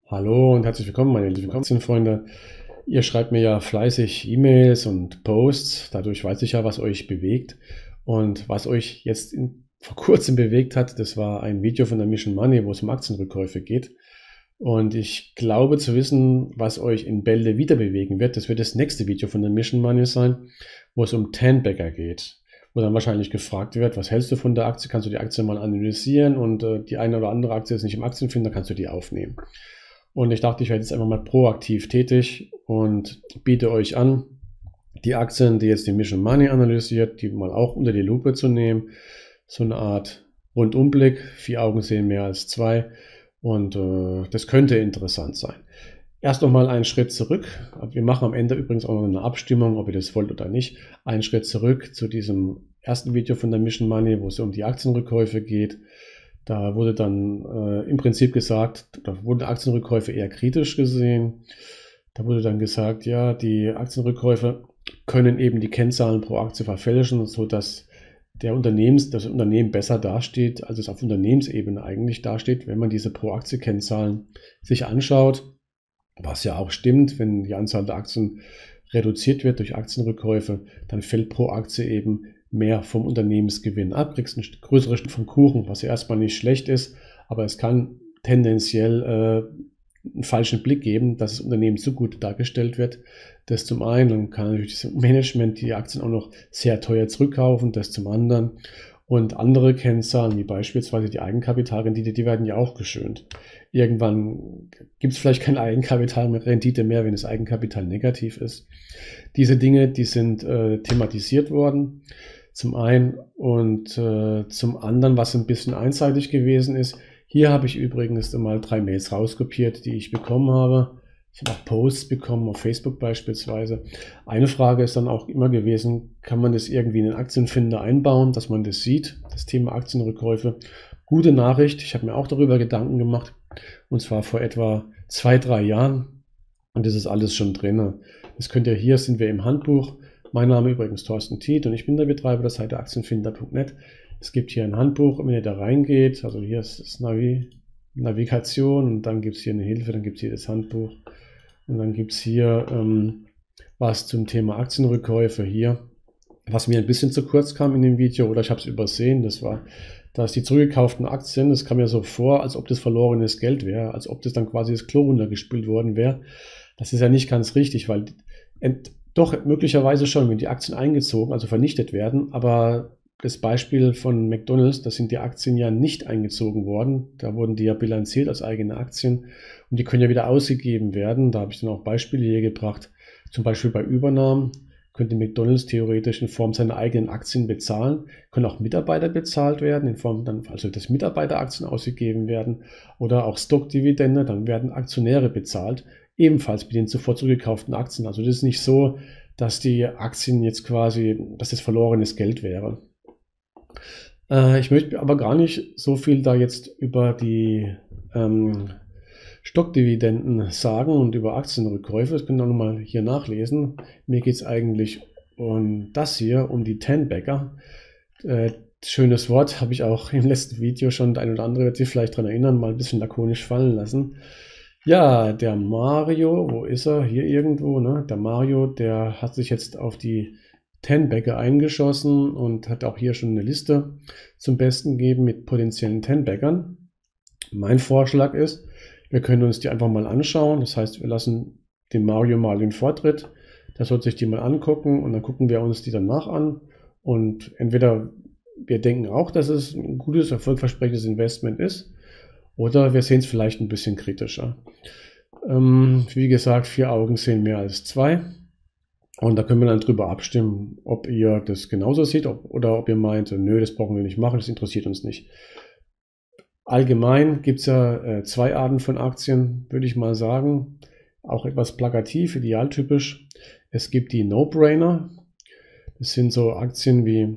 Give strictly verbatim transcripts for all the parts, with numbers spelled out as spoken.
Hallo und herzlich willkommen, meine lieben Aktienfreunde. Ihr schreibt mir ja fleißig E-Mails und Posts, dadurch weiß ich ja, was euch bewegt. Und was euch jetzt in, vor kurzem bewegt hat, das war ein Video von der Mission Money, wo es um Aktienrückkäufe geht. Und ich glaube zu wissen, was euch in Bälde wieder bewegen wird. Das wird das nächste Video von der Mission Money sein, wo es um Tan Bagger geht. Wo dann wahrscheinlich gefragt wird, was hältst du von der Aktie? Kannst du die Aktie mal analysieren? Und äh, die eine oder andere Aktie ist nicht im Aktienfinder, kannst du die aufnehmen. Und ich dachte, ich werde jetzt einfach mal proaktiv tätig und biete euch an, die Aktien, die jetzt die Mission Money analysiert, die mal auch unter die Lupe zu nehmen. So eine Art Rundumblick. Vier Augen sehen mehr als zwei. Und äh, das könnte interessant sein. Erst noch mal einen Schritt zurück. Wir machen am Ende übrigens auch noch eine Abstimmung, ob ihr das wollt oder nicht. Einen Schritt zurück zu diesem ersten Video von der Mission Money, wo es um die Aktienrückkäufe geht. Da wurde dann äh, im Prinzip gesagt, da wurden Aktienrückkäufe eher kritisch gesehen. Da wurde dann gesagt, ja, die Aktienrückkäufe können eben die Kennzahlen pro Aktie verfälschen, sodass der Unternehmens, das Unternehmen besser dasteht, als es auf Unternehmensebene eigentlich dasteht, wenn man diese Pro-Aktie-Kennzahlen sich anschaut. Was ja auch stimmt, wenn die Anzahl der Aktien reduziert wird durch Aktienrückkäufe, dann fällt pro Aktie eben mehr vom Unternehmensgewinn ab, kriegst ein größeres Stück vom Kuchen, was ja erstmal nicht schlecht ist, aber es kann tendenziell äh, einen falschen Blick geben, dass das Unternehmen zu gut dargestellt wird. Das zum einen, dann kann natürlich das Management die Aktien auch noch sehr teuer zurückkaufen, das zum anderen. Und andere Kennzahlen, wie beispielsweise die Eigenkapitalrendite, die werden ja auch geschönt. Irgendwann gibt es vielleicht keine Eigenkapitalrendite mehr, wenn das Eigenkapital negativ ist. Diese Dinge, die sind äh, thematisiert worden, zum einen. Und äh, zum anderen, was ein bisschen einseitig gewesen ist, hier habe ich übrigens mal drei Mails rauskopiert, die ich bekommen habe. Ich habe auch Posts bekommen, auf Facebook beispielsweise. Eine Frage ist dann auch immer gewesen, kann man das irgendwie in den Aktienfinder einbauen, dass man das sieht, das Thema Aktienrückkäufe. Gute Nachricht, ich habe mir auch darüber Gedanken gemacht, und zwar vor etwa zwei, drei Jahren. Und das ist alles schon drin. Das könnt ihr, hier sind wir im Handbuch. Mein Name übrigens Thorsten Tiet und ich bin der Betreiber der Seite aktienfinder punkt net. Es gibt hier ein Handbuch, wenn ihr da reingeht, also hier ist das Navi, Navigation und dann gibt es hier eine Hilfe, dann gibt es hier das Handbuch. Und dann gibt es hier ähm, was zum Thema Aktienrückkäufe hier, was mir ein bisschen zu kurz kam in dem Video oder ich habe es übersehen. Das war, dass die zurückgekauften Aktien, das kam mir so vor, als ob das verlorenes Geld wäre, als ob das dann quasi das Klo runtergespült worden wäre. Das ist ja nicht ganz richtig, weil ent, doch möglicherweise schon, wenn die Aktien eingezogen, also vernichtet werden, aber das Beispiel von McDonald's, da sind die Aktien ja nicht eingezogen worden. Da wurden die ja bilanziert als eigene Aktien und die können ja wieder ausgegeben werden. Da habe ich dann auch Beispiele hier gebracht. Zum Beispiel bei Übernahmen könnte McDonald's theoretisch in Form seiner eigenen Aktien bezahlen, können auch Mitarbeiter bezahlt werden, in Form dann, also dass Mitarbeiteraktien ausgegeben werden oder auch Stockdividende, dann werden Aktionäre bezahlt, ebenfalls mit den zuvor zugekauften Aktien. Also das ist nicht so, dass die Aktien jetzt quasi, dass das verlorenes Geld wäre. Äh, ich möchte aber gar nicht so viel da jetzt über die ähm, Stockdividenden sagen und über Aktienrückkäufe. Das könnt ihr auch nochmal hier nachlesen. Mir geht es eigentlich um das hier, um die Tan Bagger. Äh, schönes Wort, habe ich auch im letzten Video schon, der ein oder andere wird sich vielleicht daran erinnern, mal ein bisschen lakonisch fallen lassen. Ja, der Mario, wo ist er? Hier irgendwo, ne? Der Mario, der hat sich jetzt auf die Tan Bagger eingeschossen und hat auch hier schon eine Liste zum Besten gegeben mit potenziellen Tan Baggern. Mein Vorschlag ist, wir können uns die einfach mal anschauen. Das heißt, wir lassen dem Mario mal den Vortritt. Der soll sich die mal angucken und dann gucken wir uns die danach an. Und entweder wir denken auch, dass es ein gutes, erfolgversprechendes Investment ist, oder wir sehen es vielleicht ein bisschen kritischer. Ähm, wie gesagt, vier Augen sehen mehr als zwei. Und da können wir dann drüber abstimmen, ob ihr das genauso seht ob, oder ob ihr meint, nö, das brauchen wir nicht machen, das interessiert uns nicht. Allgemein gibt es ja äh, zwei Arten von Aktien, würde ich mal sagen. Auch etwas plakativ, idealtypisch. Es gibt die No-Brainer. Das sind so Aktien wie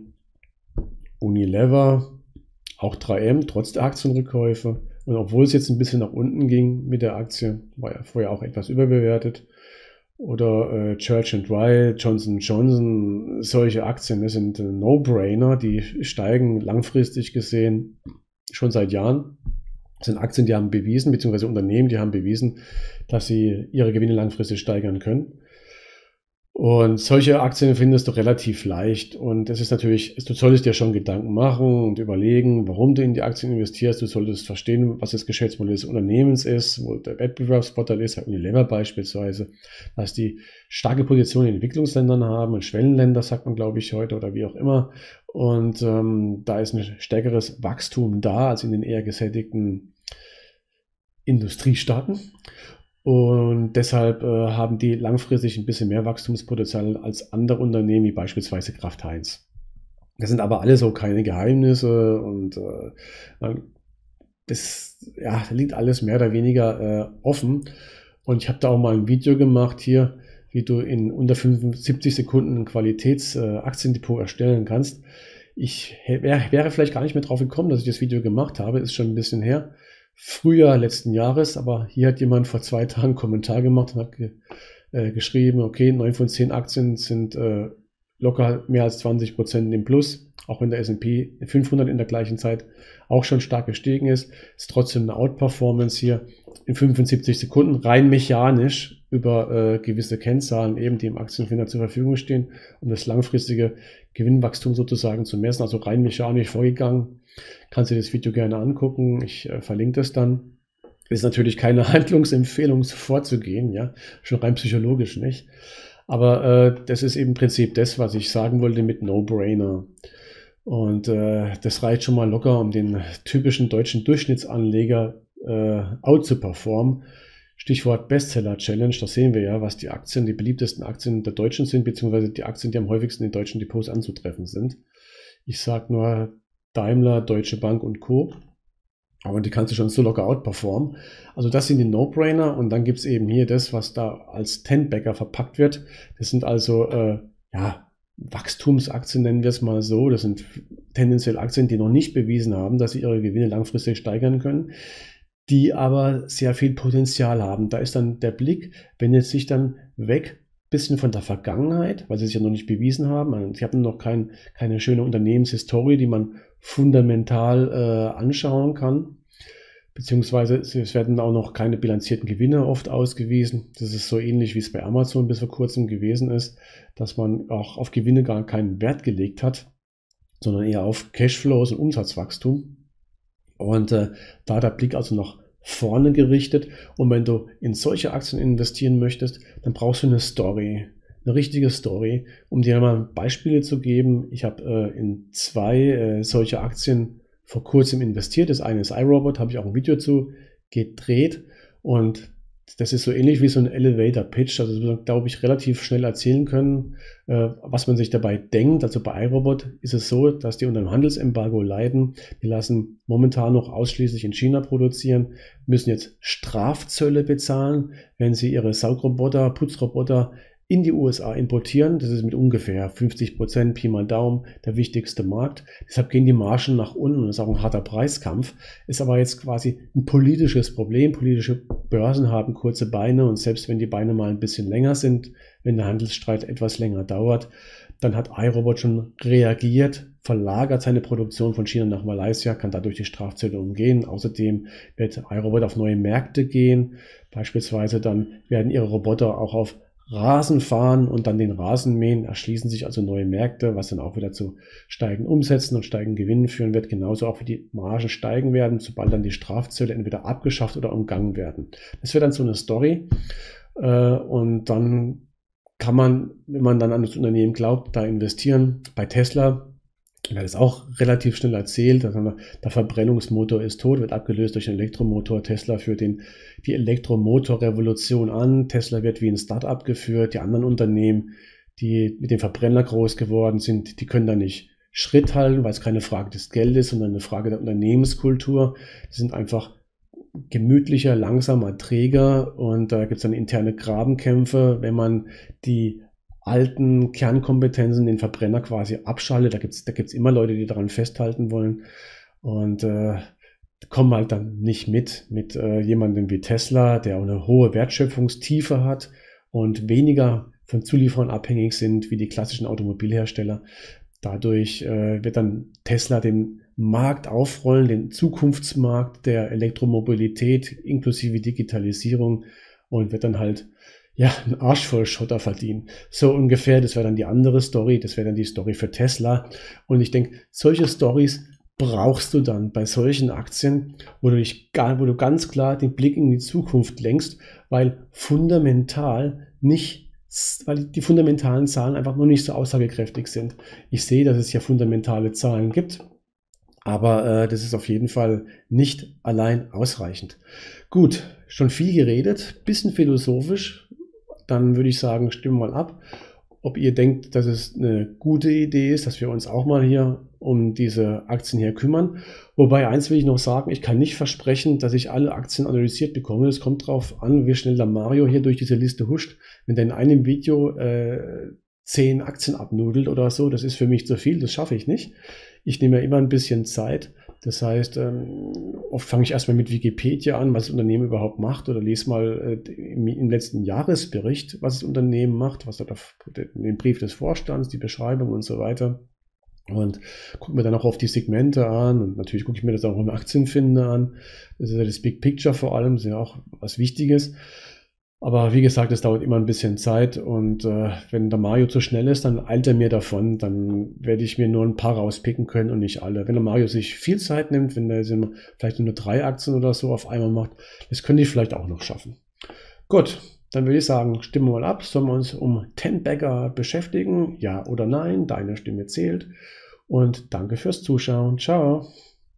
Unilever, auch drei M, trotz der Aktienrückkäufe. Und obwohl es jetzt ein bisschen nach unten ging mit der Aktie, war ja vorher auch etwas überbewertet. Oder äh, Church and Dry, Johnson und Johnson, solche Aktien, das sind äh, No-Brainer, die steigen langfristig gesehen schon seit Jahren. Das sind Aktien, die haben bewiesen, beziehungsweise Unternehmen, die haben bewiesen, dass sie ihre Gewinne langfristig steigern können. Und solche Aktien findest du relativ leicht. Und es ist natürlich, du solltest dir schon Gedanken machen und überlegen, warum du in die Aktien investierst. Du solltest verstehen, was das Geschäftsmodell des Unternehmens ist, wo der Wettbewerbsvorteil ist, bei Unilever beispielsweise, dass die starke Positionen in Entwicklungsländern haben, in Schwellenländern, sagt man, glaube ich, heute oder wie auch immer. Und ähm, da ist ein stärkeres Wachstum da als in den eher gesättigten Industriestaaten. Und deshalb äh, haben die langfristig ein bisschen mehr Wachstumspotenzial als andere Unternehmen, wie beispielsweise Kraft Heinz. Das sind aber alles so keine Geheimnisse und äh, das ja, liegt alles mehr oder weniger äh, offen. Und ich habe da auch mal ein Video gemacht hier, wie du in unter fünfundsiebzig Sekunden ein Qualitätsaktiendepot äh, erstellen kannst. Ich wär, wäre vielleicht gar nicht mehr drauf gekommen, dass ich das Video gemacht habe, ist schon ein bisschen her. Frühjahr letzten Jahres, aber hier hat jemand vor zwei Tagen einen Kommentar gemacht und hat ge, äh, geschrieben, okay, neun von zehn Aktien sind äh, locker mehr als zwanzig Prozent im Plus, auch wenn der S und P fünfhundert in der gleichen Zeit auch schon stark gestiegen ist, ist trotzdem eine Outperformance hier in fünfundsiebzig Sekunden, rein mechanisch über äh, gewisse Kennzahlen eben, die im Aktienfinder zur Verfügung stehen, um das langfristige Gewinnwachstum sozusagen zu messen, also rein mechanisch vorgegangen. Kannst du dir das Video gerne angucken, ich äh, verlinke das dann. Ist natürlich keine Handlungsempfehlung, vorzugehen, ja, schon rein psychologisch nicht. Aber äh, das ist eben im Prinzip das, was ich sagen wollte mit No-Brainer. Und äh, das reicht schon mal locker, um den typischen deutschen Durchschnittsanleger äh, out zu performen. Stichwort Bestseller-Challenge, da sehen wir ja, was die Aktien, die beliebtesten Aktien der Deutschen sind, beziehungsweise die Aktien, die am häufigsten in deutschen Depots anzutreffen sind. Ich sage nur Daimler, Deutsche Bank und Co. Aber die kannst du schon so locker outperformen. Also das sind die No-Brainer und dann gibt es eben hier das, was da als Ten-Bagger verpackt wird. Das sind also äh, ja, Wachstumsaktien, nennen wir es mal so. Das sind tendenziell Aktien, die noch nicht bewiesen haben, dass sie ihre Gewinne langfristig steigern können, die aber sehr viel Potenzial haben. Da ist dann der Blick, wendet sich dann weg ein bisschen von der Vergangenheit, weil sie sich ja noch nicht bewiesen haben. Sie haben noch kein, keine schöne Unternehmenshistorie, die man fundamental äh, anschauen kann. Beziehungsweise es werden auch noch keine bilanzierten Gewinne oft ausgewiesen. Das ist so ähnlich, wie es bei Amazon bis vor kurzem gewesen ist, dass man auch auf Gewinne gar keinen Wert gelegt hat, sondern eher auf Cashflows und Umsatzwachstum. Und äh, da der Blick also nach vorne gerichtet. Und wenn du in solche Aktien investieren möchtest, dann brauchst du eine Story, eine richtige Story. Um dir mal Beispiele zu geben, ich habe äh, in zwei äh, solche Aktien vor kurzem investiert. Das eine ist iRobot, habe ich auch ein Video zu gedreht. Und das ist so ähnlich wie so ein Elevator-Pitch. Also wir, glaube ich, relativ schnell erzählen können, äh, was man sich dabei denkt. Also bei iRobot ist es so, dass die unter einem Handelsembargo leiden. Die lassen momentan noch ausschließlich in China produzieren, müssen jetzt Strafzölle bezahlen, wenn sie ihre Saugroboter, Putzroboter in die U S A importieren. Das ist mit ungefähr fünfzig Prozent, Pi mal Daumen, der wichtigste Markt. Deshalb gehen die Margen nach unten und das ist auch ein harter Preiskampf. Ist aber jetzt quasi ein politisches Problem. Politische Börsen haben kurze Beine und selbst wenn die Beine mal ein bisschen länger sind, wenn der Handelsstreit etwas länger dauert, dann hat iRobot schon reagiert, verlagert seine Produktion von China nach Malaysia, kann dadurch die Strafzölle umgehen. Außerdem wird iRobot auf neue Märkte gehen. Beispielsweise dann werden ihre Roboter auch auf Rasen fahren und dann den Rasen mähen, erschließen sich also neue Märkte, was dann auch wieder zu steigenden Umsätzen und steigenden Gewinnen führen wird, genauso auch wie die Margen steigen werden, sobald dann die Strafzölle entweder abgeschafft oder umgangen werden. Das wird dann so eine Story und dann kann man, wenn man dann an das Unternehmen glaubt, da investieren. Bei Tesla wird es auch relativ schnell erzählt, also der Verbrennungsmotor ist tot, wird abgelöst durch einen Elektromotor. Tesla führt den, die Elektromotorrevolution an. Tesla wird wie ein Start-up geführt. Die anderen Unternehmen, die mit dem Verbrenner groß geworden sind, die können da nicht Schritt halten, weil es keine Frage des Geldes, sondern eine Frage der Unternehmenskultur. Die sind einfach gemütlicher, langsamer Träger und da gibt es dann interne Grabenkämpfe, wenn man die alten Kernkompetenzen, den Verbrenner quasi abschaltet. Da gibt es da gibt's immer Leute, die daran festhalten wollen und äh, kommen halt dann nicht mit, mit äh, jemandem wie Tesla, der auch eine hohe Wertschöpfungstiefe hat und weniger von Zulieferern abhängig sind wie die klassischen Automobilhersteller. Dadurch äh, wird dann Tesla den Markt aufrollen, den Zukunftsmarkt der Elektromobilität inklusive Digitalisierung und wird dann halt ja, einen Arsch voll Schotter verdienen. So ungefähr, das wäre dann die andere Story, das wäre dann die Story für Tesla. Und ich denke, solche Stories brauchst du dann bei solchen Aktien, wo du dich gar, wo du ganz klar den Blick in die Zukunft lenkst, weil fundamental nicht, weil die fundamentalen Zahlen einfach noch nicht so aussagekräftig sind. Ich sehe, dass es ja fundamentale Zahlen gibt, aber äh, das ist auf jeden Fall nicht allein ausreichend. Gut, schon viel geredet, bisschen philosophisch. Dann würde ich sagen, stimmen mal ab, ob ihr denkt, dass es eine gute Idee ist, dass wir uns auch mal hier um diese Aktien hier kümmern. Wobei, eins will ich noch sagen, ich kann nicht versprechen, dass ich alle Aktien analysiert bekomme. Es kommt darauf an, wie schnell der Mario hier durch diese Liste huscht. Wenn der in einem Video äh, zehn Aktien abnudelt oder so, das ist für mich zu viel, das schaffe ich nicht. Ich nehme ja immer ein bisschen Zeit. Das heißt, ähm, oft fange ich erstmal mit Wikipedia an, was das Unternehmen überhaupt macht, oder lese mal äh, im, im letzten Jahresbericht, was das Unternehmen macht, was da den Brief des Vorstands, die Beschreibung und so weiter. Und gucke mir dann auch auf die Segmente an und natürlich gucke ich mir das auch im Aktienfinder an. Das ist ja das Big Picture vor allem, das ist ja auch was Wichtiges. Aber wie gesagt, es dauert immer ein bisschen Zeit und äh, wenn der Mario zu schnell ist, dann eilt er mir davon, dann werde ich mir nur ein paar rauspicken können und nicht alle. Wenn der Mario sich viel Zeit nimmt, wenn er vielleicht nur drei Aktien oder so auf einmal macht, das könnte ich vielleicht auch noch schaffen. Gut, dann würde ich sagen, stimmen wir mal ab. Sollen wir uns um ten Bagger beschäftigen? Ja oder nein? Deine Stimme zählt. Und danke fürs Zuschauen. Ciao.